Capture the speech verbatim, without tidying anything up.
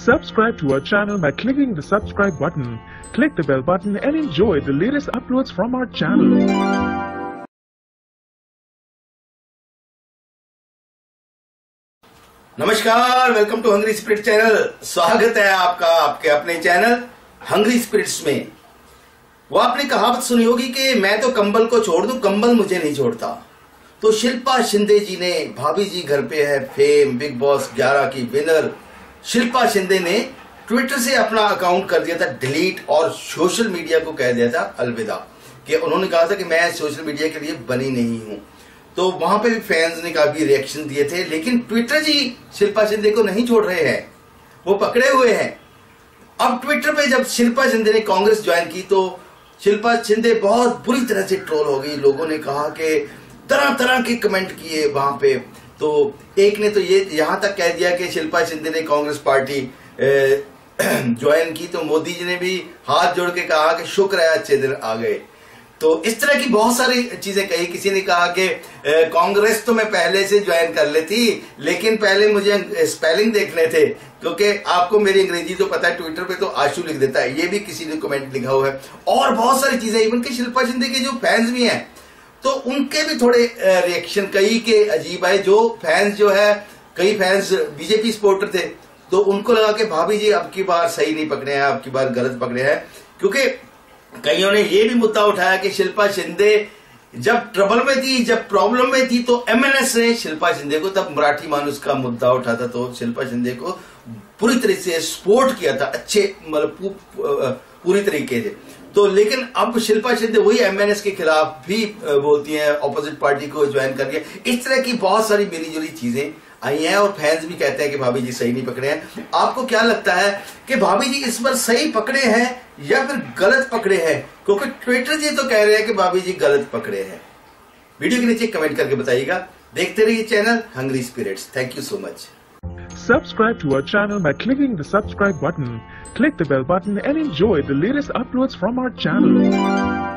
Subscribe to our channel by clicking the subscribe button. Click the bell button and enjoy the latest uploads from our channel. नमस्कार, welcome to hungry spirit channel. स्वागत है आपका आपके अपने channel hungry spirits में। वो आपने कहावत सुनी होगी कि मैं तो कंबल को छोड़ दूं, कंबल मुझे नहीं छोड़ता। तो शिल्पा शिंदे जी ने, भाभी जी घर पे है, फेम बिग बॉस ग्यारह की विनर शिल्पा शिंदे ने ट्विटर से अपना अकाउंट कर दिया था डिलीट और सोशल मीडिया को कह दिया था अलविदा। कि उन्होंने कहा था कि मैं सोशल मीडिया के लिए बनी नहीं हूं। तो वहां पे भी फैंस ने काफी रिएक्शन दिए थे, लेकिन ट्विटर जी शिल्पा शिंदे को नहीं छोड़ रहे हैं, वो पकड़े हुए हैं। अब ट्विटर पे जब शिल्पा शिंदे ने कांग्रेस ज्वाइन की तो शिल्पा शिंदे बहुत बुरी तरह से ट्रोल हो गई। लोगों ने कहा कि तरह तरह के कमेंट किए वहां पे। तो एक ने तो ये यहां तक कह दिया कि शिल्पा शिंदे ने कांग्रेस पार्टी ज्वाइन की तो मोदी जी ने भी हाथ जोड़ के कहा कि शुक्र है अच्छे दिन आ गए। तो इस तरह की बहुत सारी चीजें कही। किसी ने कहा कि कांग्रेस तो मैं पहले से ज्वाइन कर लेती, लेकिन पहले मुझे स्पेलिंग देखने थे, क्योंकि आपको मेरी अंग्रेजी तो पता है, ट्विटर पे तो आशु लिख देता है, ये भी किसी ने कमेंट लिखा हुआ है। और बहुत सारी चीजें, इवन के शिल्पा शिंदे के जो फैंस भी हैं तो उनके भी थोड़े रिएक्शन कई के अजीब आए। जो फैंस जो है, कई फैंस बीजेपी सपोर्टर थे, तो उनको लगा कि भाभी जी अब की बार सही नहीं पकड़े हैं, अब की बार गलत पकड़े हैं। क्योंकि कईयों ने ये भी मुद्दा उठाया कि शिल्पा शिंदे जब ट्रबल में थी, जब प्रॉब्लम में थी, तो एमएनएस ने शिल्पा शिंदे को, तब मराठी मानुस का मुद्दा उठा था, तो शिल्पा शिंदे को पूरी तरह से सपोर्ट किया था, अच्छे मतलब पूरी तरीके से। तो लेकिन अब शिल्पा शिंदे वही एमएनएस के खिलाफ भी बोलती हैं, ऑपोजिट पार्टी को ज्वाइन कर दिया। इस तरह की बहुत सारी मिली जुली चीजें आई हैं और फैंस भी कहते हैं कि भाभी जी सही नहीं पकड़े हैं। आपको क्या लगता है कि भाभी जी इस बार सही पकड़े हैं या फिर गलत पकड़े हैं? क्योंकि ट्विटर जी तो कह रहे हैं कि भाभी जी गलत पकड़े हैं। वीडियो के नीचे कमेंट करके बताइएगा। देखते रहिए channel hungry spirits. Thank you so much. Subscribe to our channel by clicking the subscribe button. Click the bell button and enjoy the latest uploads from our channel.